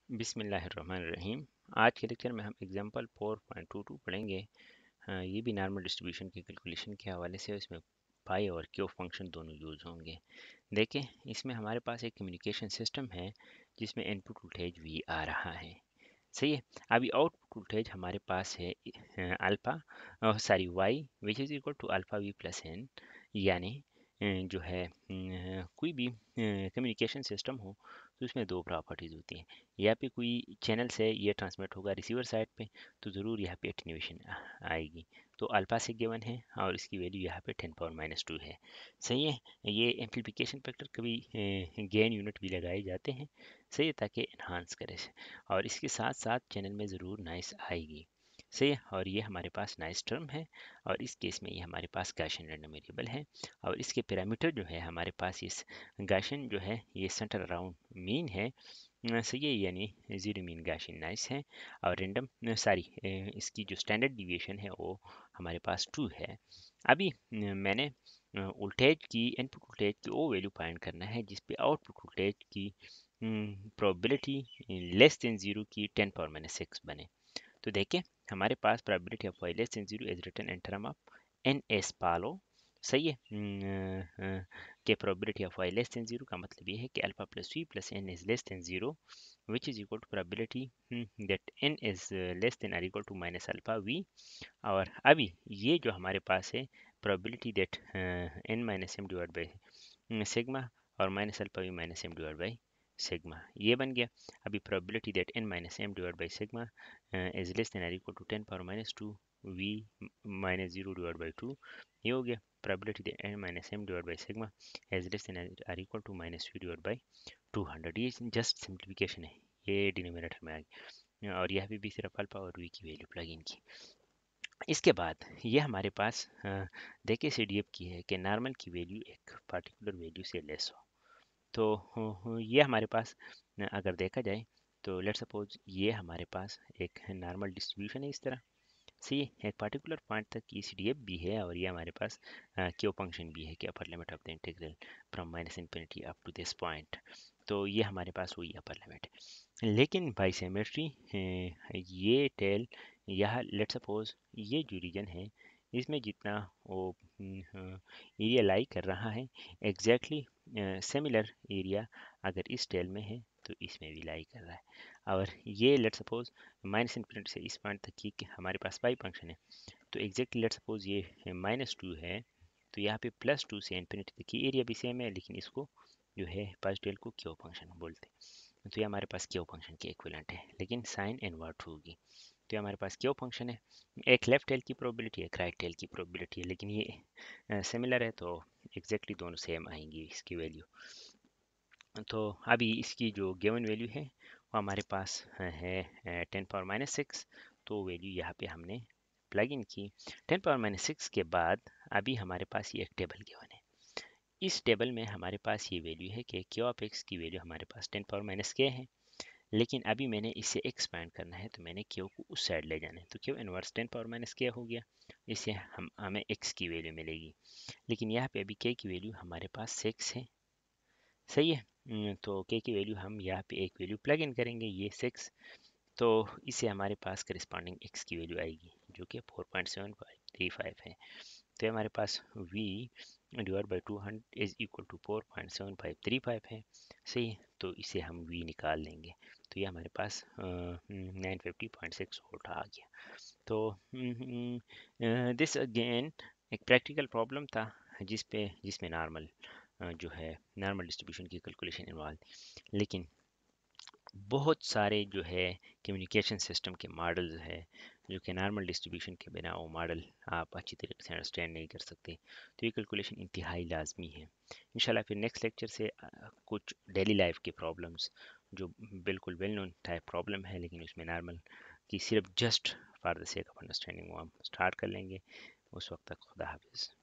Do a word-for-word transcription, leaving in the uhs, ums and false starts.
बिस्मिल्लाहिर्रहमानिर्रहीम। आज के लेक्चर में हम example four point two two पढ़ेंगे। हाँ, ये भी नॉर्मल डिस्ट्रीब्यूशन की कैलकुलेशन के हवाले से, इसमें पाई और क्यू फंक्शन दोनों यूज होंगे। देखिए, इसमें हमारे पास एक कम्युनिकेशन सिस्टम है जिसमें इनपुट वोल्टेज वी आ रहा है। सही है। अभी आउटपुट वोल्टेज हमारे पास है alpha sorry Y which is equal to alpha V plus N. यानी अ, जो है अ, कोई भी कम्युनिकेशन सिस्टम हो तो इसमें दो प्रॉपर्टीज़ होती हैं। यहाँ पे कोई चैनल से ये ट्रांसमिट होगा रिसीवर साइड पे, तो ज़रूर यहाँ पे एटेन्यूएशन आएगी। तो अल्फ़ा से गिवन है और इसकी वैल्यू यहाँ पे टेन पावर माइनस टू है। सही है। ये एम्प्लीफिकेशन फैक्टर कभी गेन यूनिट भी लगाए जाते हैं, सही है, ताकि इन्हांस करे। और इसके साथ साथ चैनल में ज़रूर नॉइस आएगी। सही है। और ये हमारे पास नॉइस टर्म है, और इस केस में ये हमारे पास गॉसियन रैंडम वेरिएबल है। और इसके पैरामीटर जो है हमारे पास, इस गॉसियन जो है ये सेंटर अराउंड मीन है। अ, सही है, यानी जीरो मीन गॉसियन नॉइस है। और रैंडम सॉरी इसकी जो स्टैंडर्ड डिविएशन है वो हमारे पास टू है। अभी अ, मैंने वोल्टेज की, इनपुट वोल्टेज की वो वैल्यू फाइंड करना है जिस पे आउटपुट वोल्टेज की प्रोबेबिलिटी लेस देन जीरो की टेन पावर माइनस सिक्स बने। तो देखिए, हमारे पास probability of Y less than zero is written in term of N S पालो। सही है। न, अ, के probability of Y less than zero का मतलब ये है कि alpha plus V plus N is less than zero, which is equal to probability that N is less than और equal to minus alpha V. और अभी ये जो हमारे पास है probability that N minus M divide by sigma और minus alpha V minus M divide by sigma, ये बन गया। अभी probability that N minus M divide by sigma is less than और equal to ten power minus two V minus zero divide by two, ये हो गया। Probability that N minus M divide by sigma is less than और equal to minus V divide by two hundred. ये just simplification है, ये denominator में आ गया। और यह भी, भी सिर्फ अल्फा और वी की वैल्यू प्लग इन की। इसके बाद ये हमारे पास अ, देखिए सी डी एफ की है कि नॉर्मल की वैल्यू एक पार्टिकुलर वैल्यू से लेस हो। तो हु- हु- ये हमारे पास अ, अगर देखा जाए तो लेट सपोज ये हमारे पास एक नॉर्मल डिस्ट्रीब्यूशन है इस तरह। सी एक पर्टिकुलर पॉइंट तक की सी डी एफ भी है, और ये हमारे पास क्यू फंक्शन भी है कि upper limit of the integral from minus infinity up to this point. तो ये हमारे पास वही अपर लिमिट है। लेकिन बाई सिमेट्री ये टेल, यह लेट सपोज ये जो रीजन है इसमें जितना वो एरिया लाई कर रहा है, एग्जैक्टली सिमिलर एरिया अगर इस टेल में है तो इसमें भी लाई कर रहा है। और ये लेट सपोज माइनस इन्फिनिटी से इस पॉइंट तक की कि हमारे पास पाई फंक्शन है, तो एग्जैक्टली लेट सपोज ये माइनस टू है, तो यहाँ पे प्लस टू से इन्फिनिटी तक की एरिया भी सेम है, लेकिन इसको जो है फर्स्ट टेल को क्यू फंक्शन बोलते हैं। तो ये हमारे पास क्यू फंक्शन के इक्विवेलेंट है, लेकिन साइन इनवर्ट होगी। तो ये हमारे पास क्यू फंक्शन है, एक लेफ्ट टेल की प्रोबेबिलिटी, एक राइट टेल की प्रोबेबिलिटी है, लेकिन ये सिमिलर है तो एग्जैक्टली दोनों सेम आएंगी इसकी वैल्यू। तो अभी इसकी जो गिवन वैल्यू है वो हमारे पास है टेन पावर माइनस सिक्स। तो वैल्यू यहाँ पे हमने प्लग इन की। टेन पावर माइनस सिक्स के बाद अभी हमारे पास ये एक टेबल गिवन है। इस टेबल में हमारे पास ये वैल्यू है कि क्यू ऑफ एक्स की वैल्यू हमारे पास टेन पावर माइनस के है, लेकिन अभी मैंने इसे एक्सपैंड करना है तो मैंने क्यू को उस साइड ले जाना है, तो Q inverse ten power minus के हो गया। इससे हम हमें एक्स की वैल्यू मिलेगी, लेकिन यहाँ पे अभी के की वैल्यू हमारे पास सिक्स है। सही है। हम्म, तो के की वैल्यू हम यहाँ पे एक वैल्यू प्लग इन करेंगे, ये सिक्स। तो इससे हमारे पास करस्पॉन्डिंग एक्स की वैल्यू आएगी जो कि four point seven five three five है। तो हमारे पास v divide by two hundred is equal to four point seven five three five है। सही है। तो इसे हम v निकाल लेंगे, तो ये हमारे पास nine fifty point six volt आ गया। तो दिस अगेन एक प्रैक्टिकल प्रॉब्लम था जिस पे जिसमें नॉर्मल जो है नॉर्मल डिस्ट्रीब्यूशन की कैलकुलेशन इन्वॉल्व। लेकिन बहुत सारे जो है कम्युनिकेशन सिस्टम के मॉडल्स है जो कि नॉर्मल डिस्ट्रीब्यूशन के बिना वो मॉडल आप अच्छी तरीके से अंडरस्टैंड नहीं कर सकते। तो ये कैलकुलेशन इंतहाई लाजमी है। इंशाल्लाह फिर नेक्स्ट लेक्चर से अ, कुछ डेली लाइफ के प्रॉब्लम्स जो बिल्कुल वेल नोन टाइप प्रॉब्लम है, लेकिन उसमें नॉर्मल की सिर्फ just for the sake of understanding वो हम स्टार्ट कर लेंगे। उस वक्त तक खुदा हाफिज़।